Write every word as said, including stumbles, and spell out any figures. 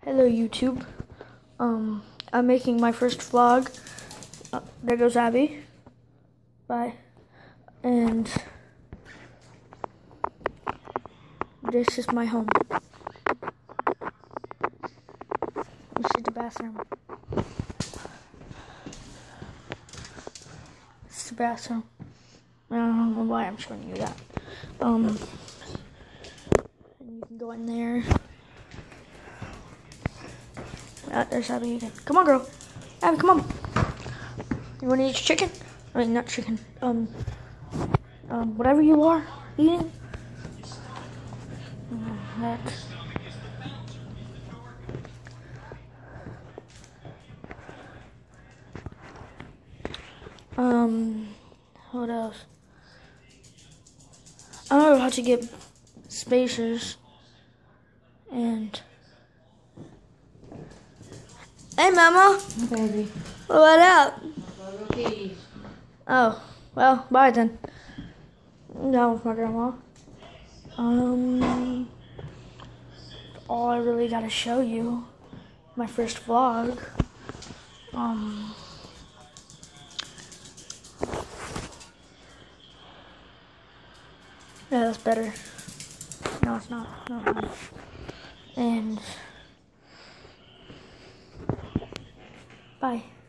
Hello YouTube. Um, I'm making my first vlog. Uh, there goes Abby. Bye. And this is my home. This is the bathroom. This is the bathroom. I don't know why I'm showing you that. Um, and you can go in there. Uh, there's Abby again. Come on, girl. Abby, come on. You want to eat chicken? I mean, not chicken. Um, um, whatever you are eating. Um, that's. Um, what else? I don't know how to get spacers. And. Hey, Mama. Baby. What up? Keys. Oh, well, bye then. Down with my grandma. Um, all I really gotta show you, my first vlog. Um, yeah, that's better. No, it's not. No, no. And bye.